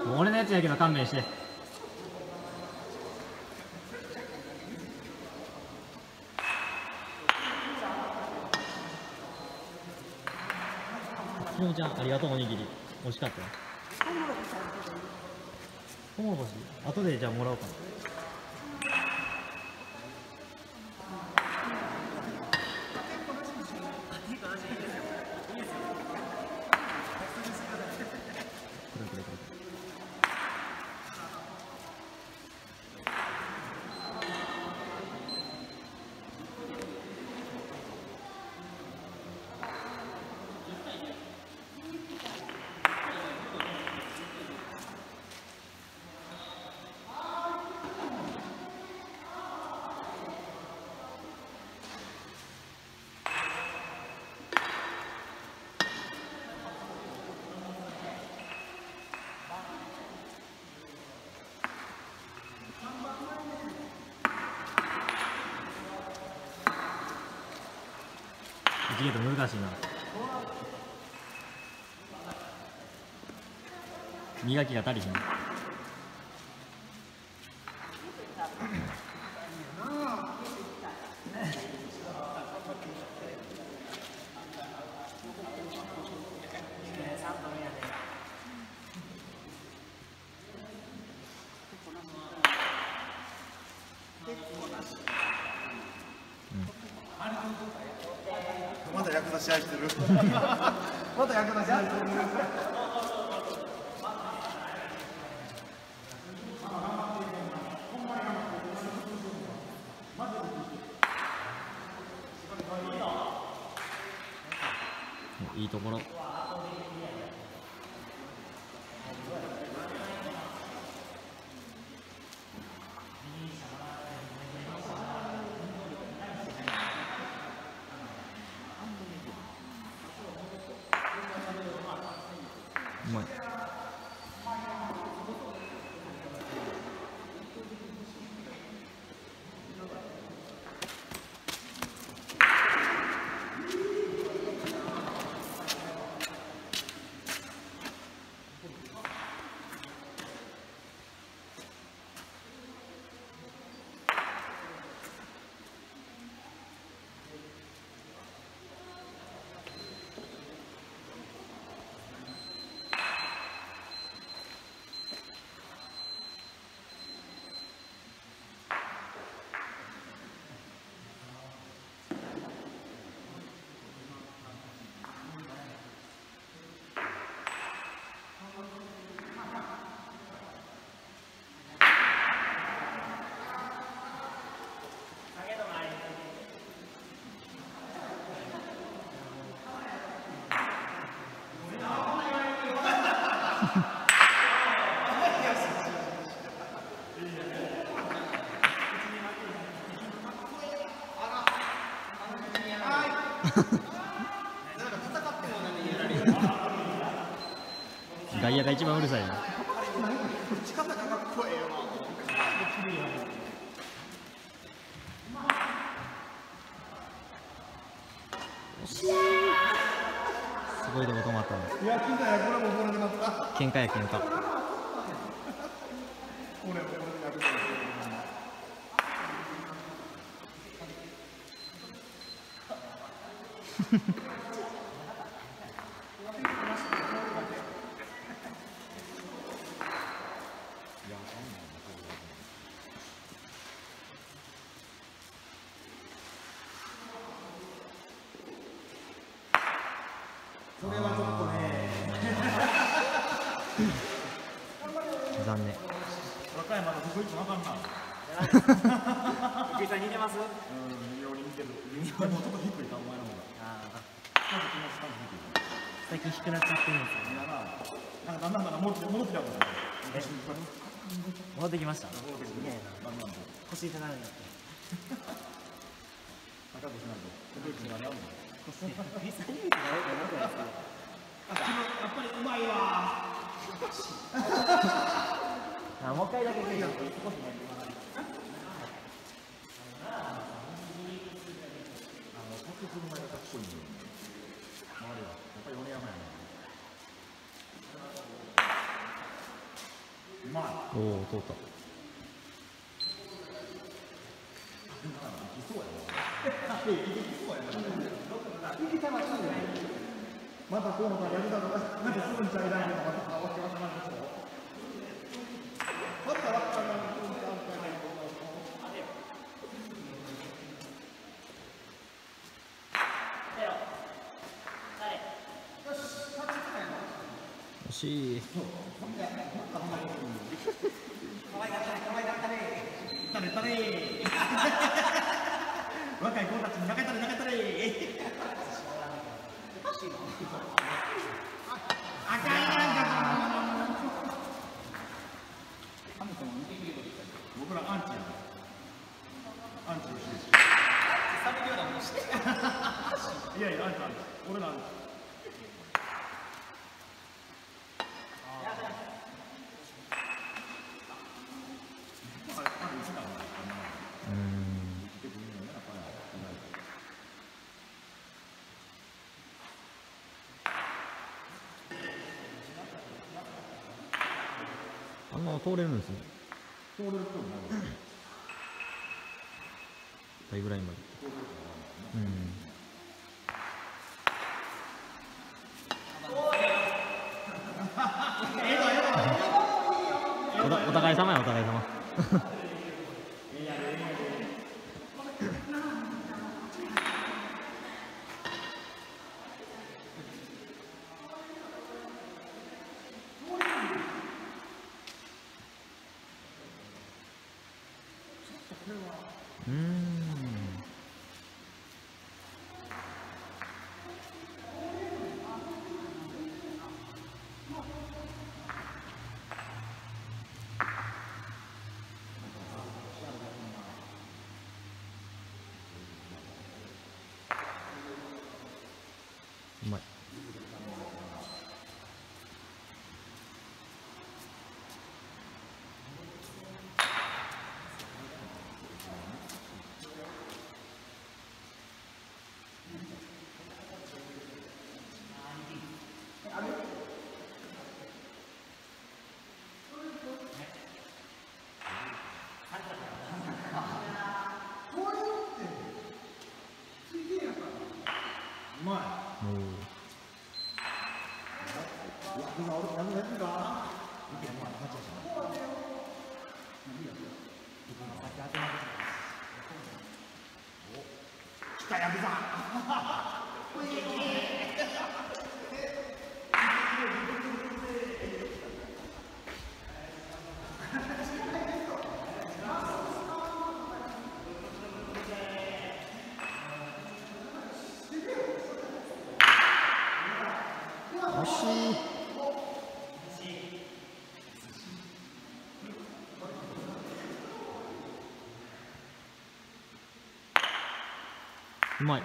俺のやつやけど勘弁して。ひろみちゃんありがとう。おにぎり美味しかったよ。トウモロコシ後でじゃあもらおうかな。1ゲート難しいな。磨きが足りひん。 まだ役立ち愛してるまだ役立ち愛してるいいところ。うまい。外野が一番うるさいな。すごいとこ止まったんです。喧嘩や喧嘩。 それはちょっとね残念。 和歌山のどこ行っても分かんな福井さん似てます？ 微妙に似てる。微妙にもうちょっと低いかお前の方が。 最近低くなっちゃってるんですよ。 なんかだんだん戻ってきたもんね。 戻ってきました。 戻ってきてね。だんだんと腰痛なるんだって。 高くしないと。どこ行ってもなるもん。 福井さんに見てないかなと思うんですけど。 やっぱりうまいわ。 もう一回だけ見よう。 車がかっこいいね。周りはやっぱり米山やね。 おお、通った。 また河野さんやりたかった。なんかすぐにチャイランドがまたわけわからないでしょ。またわからない。 惜しい。 若い子たちに投げたれ投げたれ。あかん僕らアンチや。アンチ欲しいです。いやいやアンチアンチ。俺らアンチ。 あんな通れるんですね。 通れると思う。 大ぐらいまで。お互い様や、お互い様。うまい。惜しい。うまい。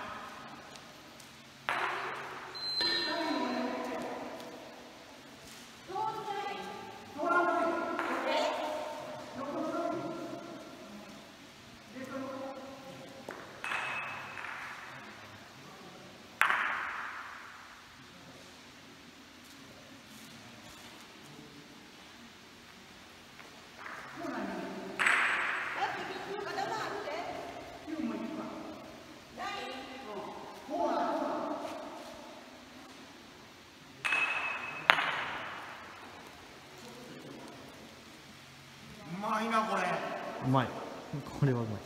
うまい。これはうまい。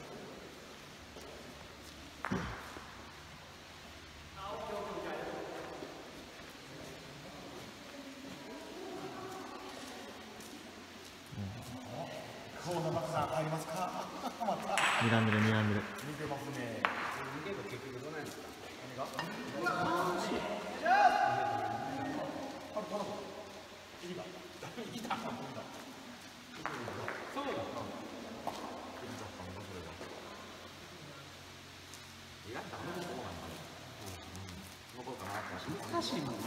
河野さん入りますか。 睨んでる睨んでる。 見てますね。結局どうなんですか。難しいもんな。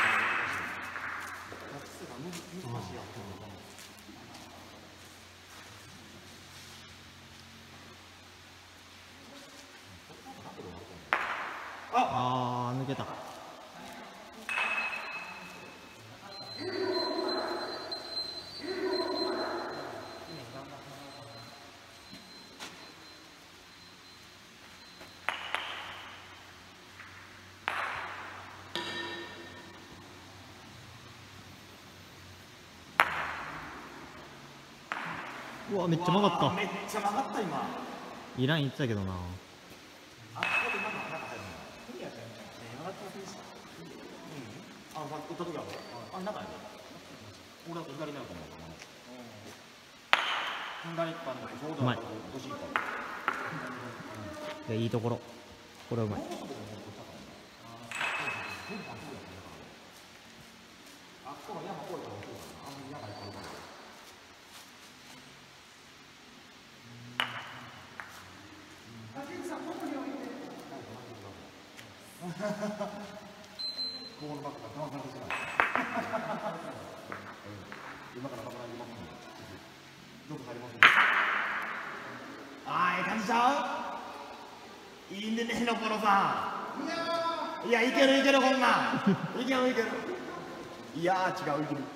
あー、抜けた。 うわめっちゃ曲がった。 めっちゃ曲がった今。 いらん言ってたけどな。 あ、ここで中入るの。 無理やったよね。曲がってませんでした。 あ、打った時はあ、中やで。俺だと左になると思う。左側のちょうど欲しいから。 いいところ。これはうまい。 あ、この山越えたらそうだな。あんまり山行かないから。ここのバッグが騙されてしまう。今からバッグが入りますね。どこ入りますね。ああ、ええ感じちゃう。いいんでね、のころさん。いや、いけるいける、こんなん。いけるいける。いやー、違う、いける。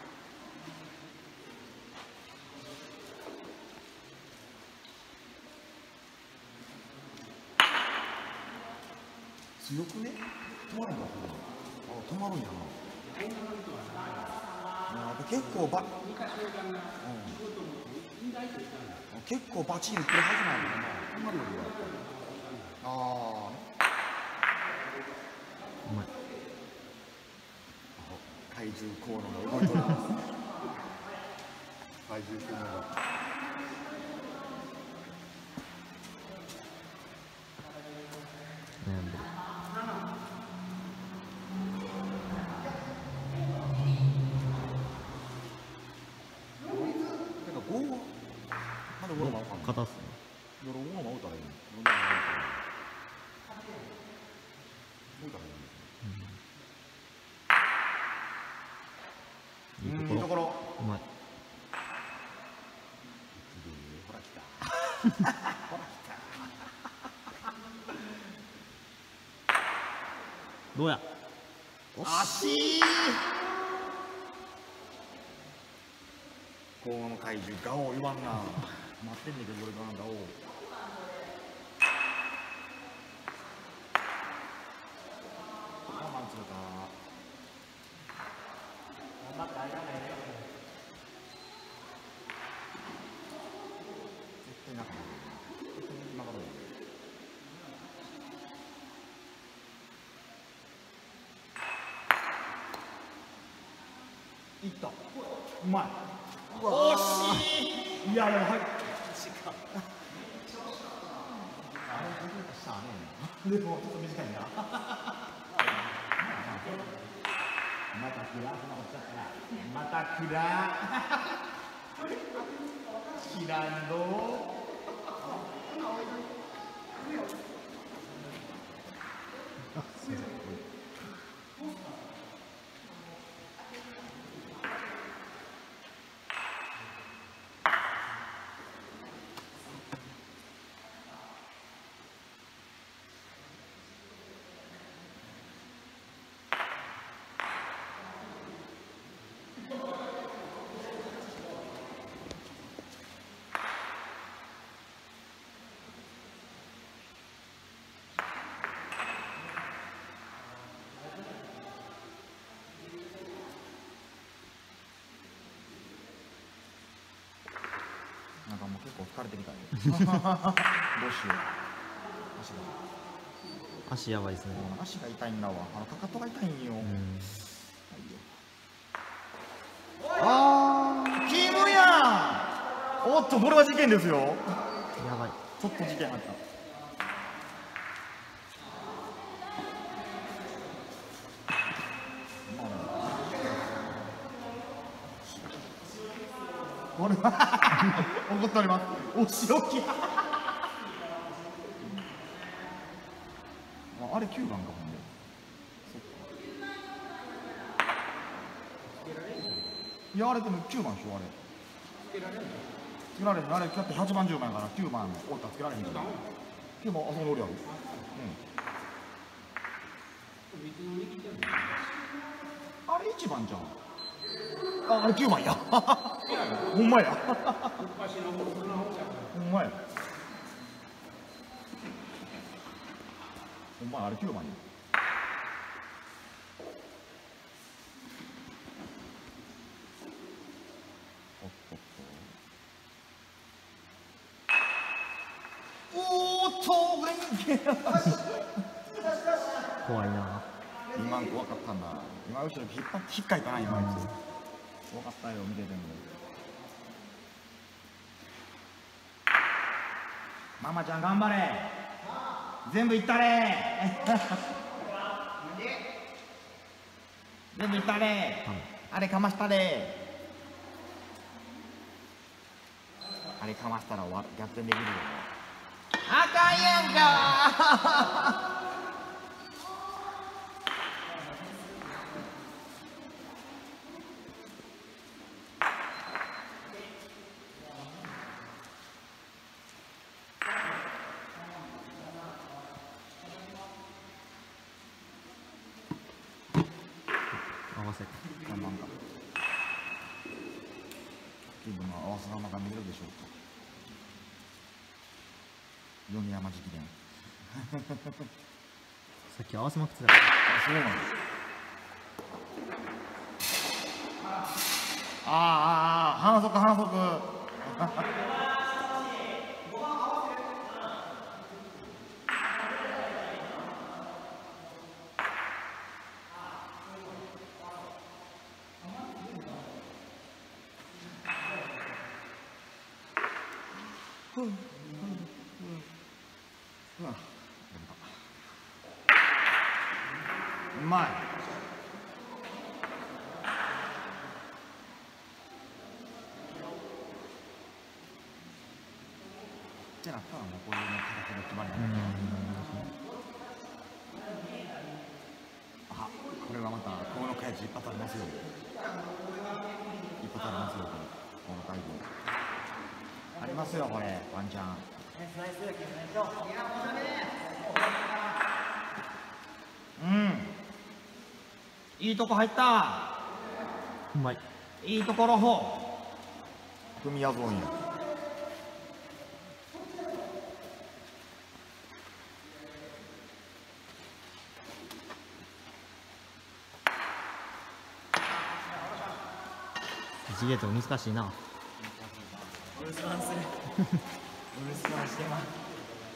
強くね、止まるんだ。あ、止まるんやな。結構結構バチンいってるはずなんだな。止まるよりは。ああ。 うまい。 怪獣コーナーが動いております。怪獣コーナーが。 悩んでる。肩っすね。いいところ。うまい。 ほら来た。 どうや。 足。この怪獣ガオ言わんな。待ってんねんけど俺がガオ。我慢するか。 頑張ってあげられないよ。 絶対中に。絶対曲がるよ。いった。うまい。惜しい。いやいや、はい。でもちょっと短いな。またくら、またくら。知らんど。なんかもう結構疲れてきたね。どうしよう。 足やばいですね。 足が痛いんだわ。かかとが痛いんよ。ああ、キムやん。おっと、これは事件ですよ。 やばい。 ちょっと事件あった。これは怒っております。お仕置き。あれ9番かもね。いや、あれでも9番でしょ、あれ。つけられへん。あれ、だって8番10番やから9番おったらつけられへんから。9番、あそこにおるやろ。あれ1番じゃん。あれ9番や。ほんまや。ほんまや。ほんまや、あれ9番や。おっとっと。 怖いな。 今怖かったんだ。今後ろ引っかいたな今あいつ。怖かったよ見てても。ママちゃん頑張れ。全部いったれ。全部いったれ。あれかましたれ。あれかましたら逆転できるよ。あかんやんか。 合わせて。 看板か。気分の合わせ玉が見えるでしょうか。米山直伝。 さっき合わせまくってた。 あ、そうなんです。反則反則。うまい。ってなったらもうこういうの形が決まりない。あ、これはまたこの返し一発ありますよ。一発ありますよこれ。この回でありますよこれワンチャン。うん。いいとこ入った。 うまい。 いいところ組みやぞんや。 1ゲート難しいな。 お留守番する。お留守番してます。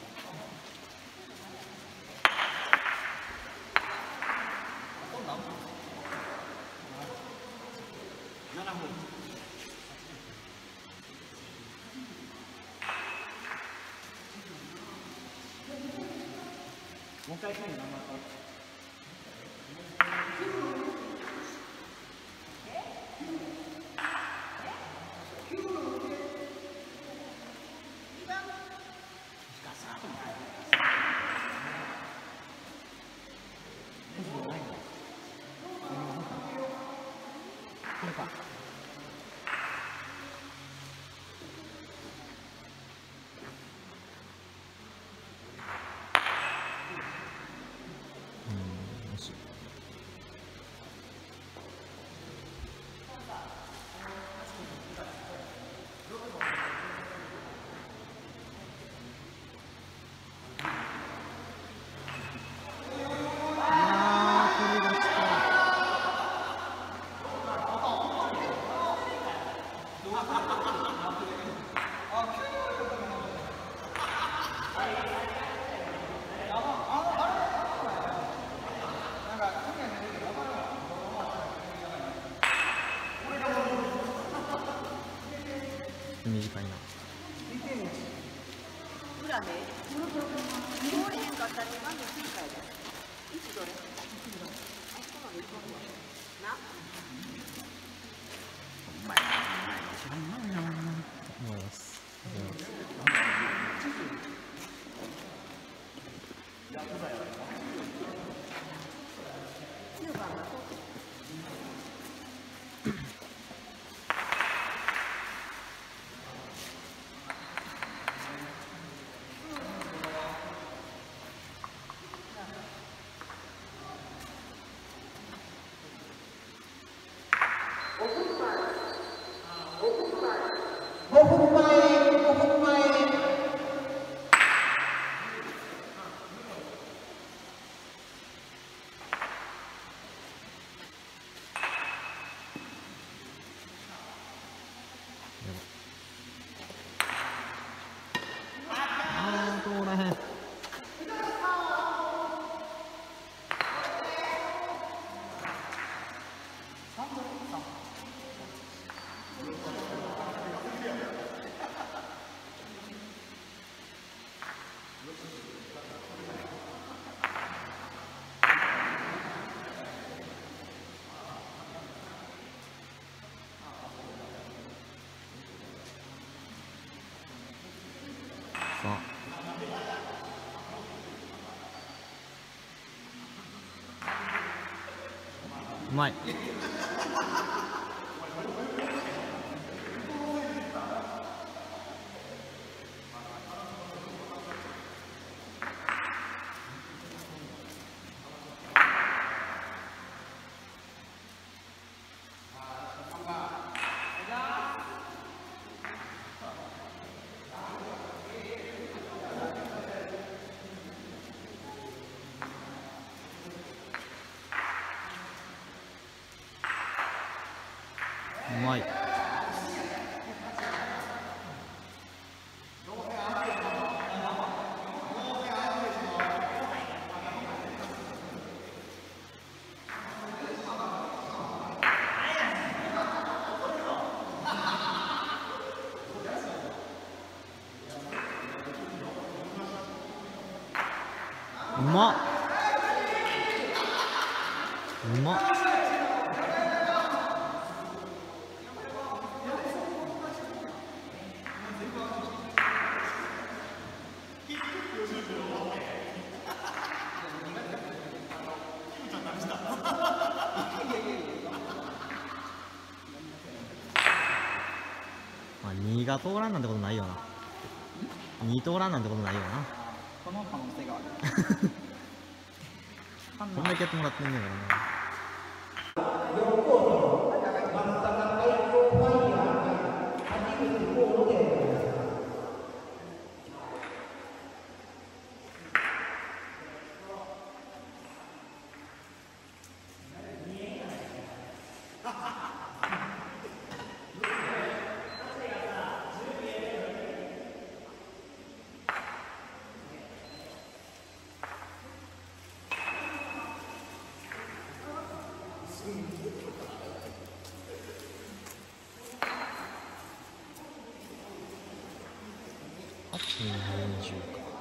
もう一回最後頑張って。 短いな。 裏ね、通れへんかったら2番の切り替えだ。いつどれ？あそこまで行こうな。 思います。 9番が通らへん。 まい。うまい。うまっ。うまっ。まあ、2が通らんなんてことないよな。2通らんなんてことないよな。 この可能性がある。 こんだけやってもらってんねんからな。8に20か。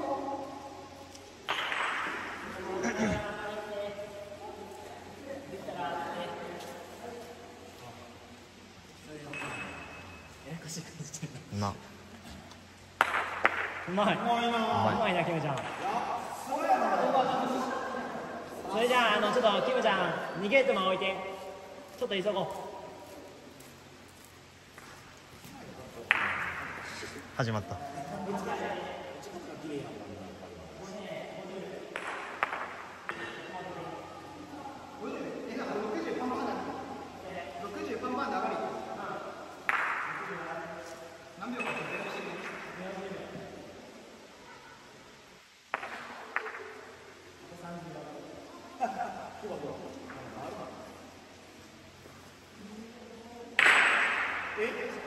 な。 うまい。うまいな、キムちゃん。それじゃあ、ちょっとキムちゃん、2ゲートも置いて、ちょっと急ごう。 始まった。 え